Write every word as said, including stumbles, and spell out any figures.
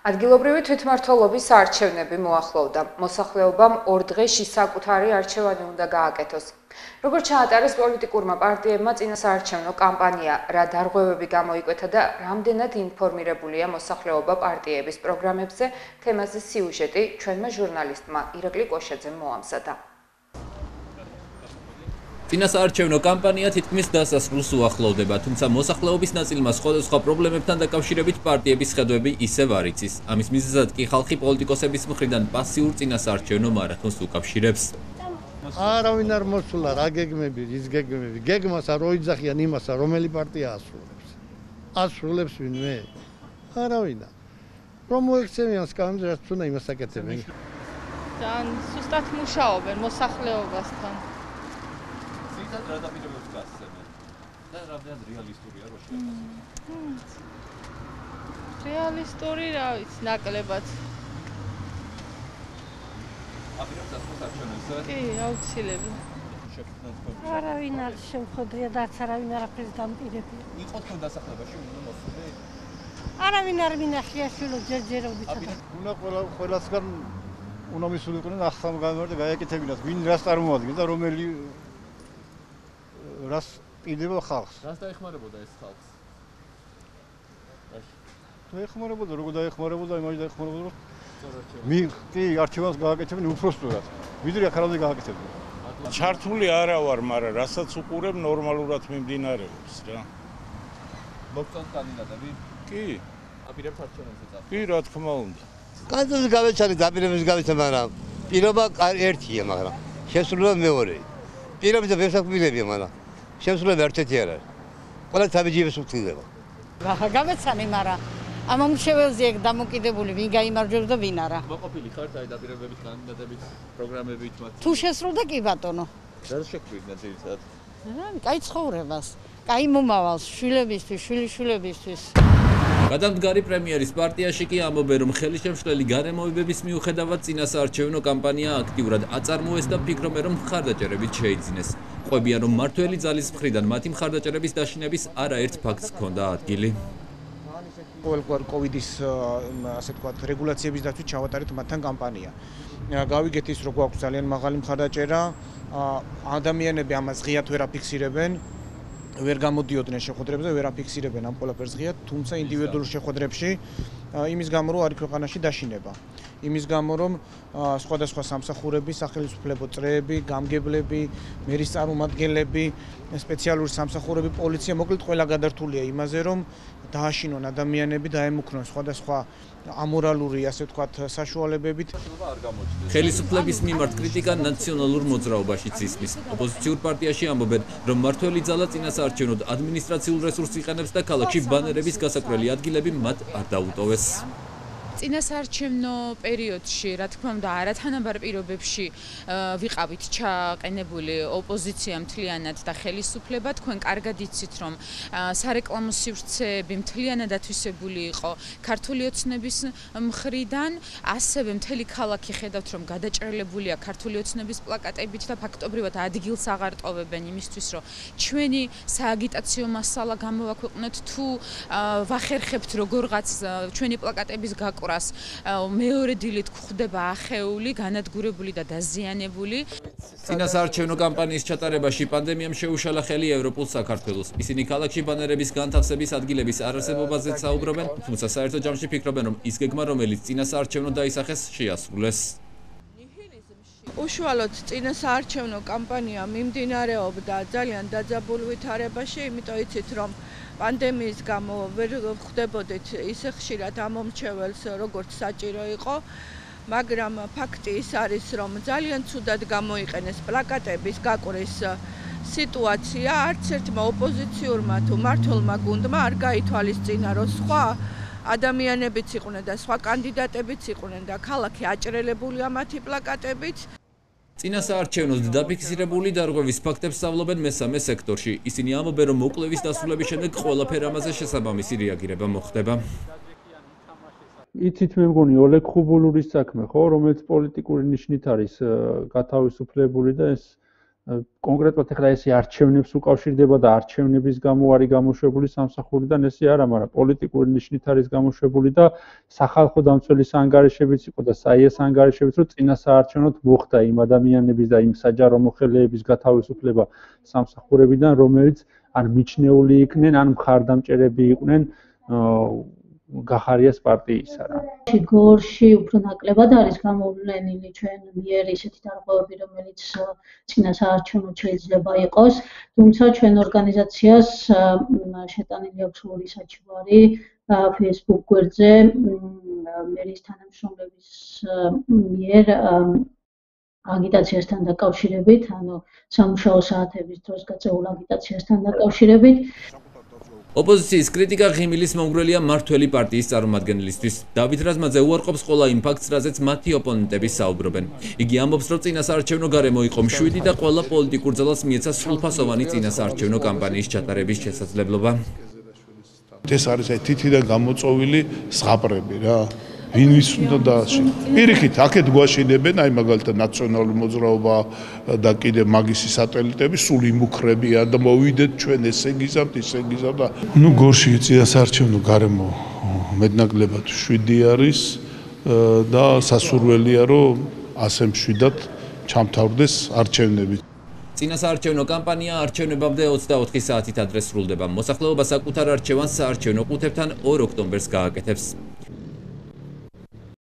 ადგილობრივი თვითმმართველობის არჩევნები მოახლოვდა. მოსახლეობამ ორ დღეში საკუთარი არჩევანი უნდა გააკეთოს. როგორც ჩაატარეს პოლიტიკურმა პარტიებმა წინასაარჩევნო კამპანია, რა დარღვევები გამოიკვეთა და რამდენად ინფორმირებულია მოსახლეობა პარტიების პროგრამებზე, თემაზე სიუჟეტი ჩვენმა ჟურნალისტმა ირაკლი კოშაძემ მოამზადა. წინასაარჩევნო კამპანია თითქმის დასასრულს უახლოვდება, თუმცა მოსახლეობის ნაწილმა სხვადასხვა პრობლემებთან დაკავშირებით პარტიების ხედვები ისევ არ იცის. ამის მიზეზად კი ხალხი პოლიტიკოსების მხრიდან პასიურ წინასაარჩევნო მარათონს უკავშირებს. არავინ არ მოსულა რა გეგმები, ის გეგმები. გეგმას არ ოიძახიან იმასა, რომელი პარტია ასრულებს. ასრულებს ვინმე? არავინა. რომ მოექცევიან სკამზე, რაც უნდა იმას აკეთებენ. ძალიან სუსტად მუშაობენ მოსახლეობასთან. რა დაპირებებს გასცემენ და რამდენად რეალისტურია რო შეფასება? რეალისტური რა ვიცი, ნაკლებად. აპირებს დასწროს არჩევნებზე? კი, აუცილებლად. არავინ არ შევხვედრია და არც არავინ არაფერს დამპირებია. იყო თქვენ დასახლებაში უნდა მოსულე? არავინ არ მინახია შულო ჯერჯერობით. უნდა ყველა ყველასგან უნდა მისულიყვნენ ახსამ გამარჯვება გაეკეთებინათ, ვინ რას წარმოადგენს და რომელი რას პირდება ხალხს. რას დაეხმარებოდა ეს ხალხს? დაეხმარებოდა, როგორ დაეხმარებოდა, იმაში დაეხმარებოდა, რომ მი კი არჩევანს გააკეთებენ უფრო სწორად. ვიდრე აქ არავინ გააკეთებდა. ჩართული არა ვარ, მაგრამ რასაც უყურებ ნორმალურად მიმდინარეობს რა. მოგწონთ კანდიდატები? კი. აპირებთ არჩევნებზე წასვლა? კი, რა თქმა უნდა. კანდიდატები გავეცანი, დაპირებებს გავეცანი, მაგრამ პირობა ერთია, მაგრამ შესრულება მეორე. პირობითი ვერსაკვირებია, მაგრამ შესრულება ერთ-ერთი არ არის. ყველა თავიჯიბეს უხდება. გავეცანი, მაგრამ ამ მომშეველზე დამოკიდებული ვინ გაიმარჯვებს და ვინ არა. მოყოფილი ხართ აი დაპირებებით, კანდიდატებით, პროგრამებით მათ? თუ შესრულდა კი ბატონო. რა შეგვიძლია ძირითადად? რა, კაი ცხოვრებას, კაი მომავალს, შვილებისთვის, შვილიშვილებისთვის. გადამდგარი პრემიერის პარტიაში კი ამბობენ, რომ ხელისშემშლელი გარემოებების მიუხედავად წინასაარჩევნო კამპანია აქტიურად აწარმოეს და ფიქრობენ, რომ მხარდაჭერებით შეიძინეს. ყვებიან, რომ მმართველი ძალის მხრიდან მათი მხარდაჭერების დაშინების არაერთ ფაქტს ჰქონდა ადგილი. ყოველგვარ კოვიდის ასე ვთქვათ რეგულაციების დაცვით ჩავატარეთ მათთან კამპანია. გავიგეთ ის, რომ გვაქვს ძალიან მაღალი მხარდაჭერა, ადამიანები ამას ღიად ვერ აფიქსირებენ. ვერ გამოდიოდნენ შეხვედრებზე, ვერ აფიქსირებენ ამ ყველაფერს ღიად, თუმცა ინდივიდუალურ შეხვედრებში იმის გამო რომ არის ქვეყანაში დაშინება. იმის გამო რომ სხვადასხვა სამსახურები, სახელმწიფო წრეები, გამგებლები, მერის წარმომადგენლები, სპეციალური სამსახურები, პოლიცია, მოკლედ ყველა გადართულია იმაზე, რომ დააშინონ ადამიანები, დაემუქრონ სხვადასხვა ამორალური, ასე ვთქვათ, საშუალებებით. ხელისუფლების მიმართ კრიტიკა ნაციონალურ მოძრაობაშიც ისმის. ოპოზიციურ პარტიაში ამბობენ, რომ მმართველი ძალა წინასაარჩევნოდ ადმინისტრაციულ რესურსს იყენებს და ქალაქში ბანერების გასაკვირველი ადგილები მათ არ დაუტოვეს. წინასაარჩევნო პერიოდში, რა თქმა უნდა, არათანაბარ პირობებში ვიყავით ჩაყენებული ოპოზიცია მთლიანად და ხელისუფლება. თქვენ კარგად იცით, რომ სარეკლამო სივრცეები მთლიანად ათვისებული იყო ქართული ოცნების მხრიდან, ასევე მთელი ქალაქი ხედავთ, რომ გადაჭრელებულია ქართული ოცნების პლაკატებით და ფაქტობრივად ადგილს აღარ ტოვებენ იმისთვის, რომ ჩვენი სააგიტაციო მასალა გამოვაქვეყნოთ, თუ ვახერხებთ როგორღაც ჩვენი პლაკატების გაკვრა მეორე დილით გვხვდება ახეული, განადგურებული და დაზიანებული. წინასაარჩევნო კამპანიის ჩატარებაში პანდემიამ შეუშალა ხელი ევროპულ საქართველოს. ისინი ქალაქში ბანერების განთავსების ადგილების არარსებობაზეც საუბრობენ, თუმცა საერთო ჯამში ფიქრობენ, რომ ის გეგმა, რომელიც წინასაარჩევნო დაისახეს, შეასრულეს. უშუალოდ წინასაარჩევნო კამპანია მიმდინარეობდა ძალიან დაძაბულ ვითარებაში, იმიტომ იცით, რომ პანდემიის გამო ვერ ხვდებოდით ისე ხშირად ამომრჩეველს, როგორც საჭირო იყო, მაგრამ ფაქტი ის არის, რომ ძალიან ცუდად გამოიყენეს პლაკატების გაკვრის სიტუაცია, არც ერთმა ოპოზიციურმა თუ მმართველმა გუნდმა არ გაითვალისწინა, რომ სხვა ადამიანებიც იყვნენ და სხვა კანდიდატებიც იყვნენ და ქალაქი აჭრელებულია მათი პლაკატებით. წინასაარჩევნოდ დაფიქსირებული დარღვევის ფაქტებს სწავლობენ მესამე სექტორში. ისინი ამბობენ, რომ მოკვლევის დასრულების შემდეგ ყველაფერ ამაზე შესაბამისი რეაგირება მოხდება. იცით მე მგონი ოლეგ ხუბულურის საქმე, ხო, რომელიც პოლიტიკური ნიშნით არის გათავისუფლებული და ეს კონკრეტულად ახლა ესე არჩევნებს უკავშირდება და არჩევნების გამო არის გამოშვებული სამსახურიდან ესე არა, მაგრამ პოლიტიკური ნიშნით არის გამოშვებული და სახალხო დამცველის ანგარიშებიც იყო და საიეს ანგარიშებიც, რომ წინა საარჩევნოდ მოხდა იმ ადამიანების და იმ საჯარო მოხელეების გათავისუფლება სამსახურებიდან, რომელიც ან მიჩნეული იყვნენ, ან მხარდამჭერები იყვნენ გახარიას პარტიისა რა. გორში უფრო ნაკლებად არის გამოვლენილი ჩვენ მიერ ისეთი დარღვევები, რომელიც წინა საარჩევნოდ შეიძლება იყოს, თუმცა ჩვენ ორგანიზაციას შეტანილი აქვს ორი საჩივარი Facebook გვერდზე მერის თანამშრომლების მიერ აგიტაციასთან დაკავშირებით, ანუ სამუშაო საათების დროს გაწეულ აგიტაციასთან დაკავშირებით. ოპოზიციის კრიტიკა ღიმილის მომგვრელია მართველი პარტიის წარმომადგენლისთვის. დავით რაზმაძე უარყოფს ყველა იმ ფაქტს, რაზეც მათი ოპონენტები საუბრობენ. იგი ამბობს, რომ წინასაარჩევნო გარემო იყო მშვიდი და ყველა პოლიტიკურ ძალას მიეცა სრულფასოვანი წინასაარჩევნო კამპანიის ჩატარების შესაძლებლობა. ეს არის აი თითიდან გამოწოვილი ზღაპრები რა. ვინ ვის უნდა დააში. პირიქით, აქეთ გვაშინებენ, აი მაგალითად ნაციონალური მოძრაობა და კიდე მაგისი სატელიტები სულ იმუქრებიან და მოვიდეთ ჩვენ ესე გიზავთ, ისე გიზავთ და ნუ გორში წინასაარჩევნო გარემო მეტნაკლებად შვიდი არის და სასურველია, რომ ასე მშვიდად ჩამთავრდეს არჩევნები. წინასაარჩევნო კამპანია არჩევნებამდე ოცდაოთხი საათით ადრე სრულდება. მოსახლეობა საკუთარ არჩევანს საარჩევნო ყუთებთან ორ ოქტომბერს გააკეთებს.